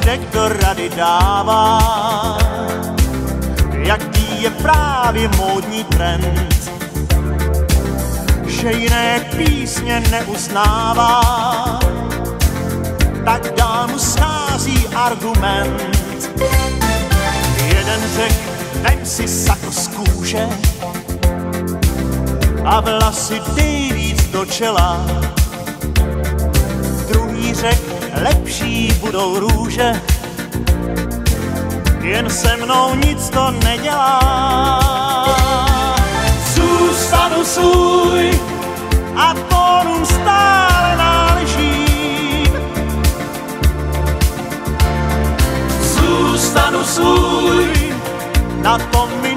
redaktor rady dává, jaký je právě módní trend, že jiné písně neuznává, tak dál mu schází argument. Jeden řek, vem si sako z kůže a vlasy dej víc do čela. Druhý řek, lepší budou růže, jen se mnou nic to nedělá. Zůstanu svůj a tónům stále náležím. Zůstanu svůj, na tom mi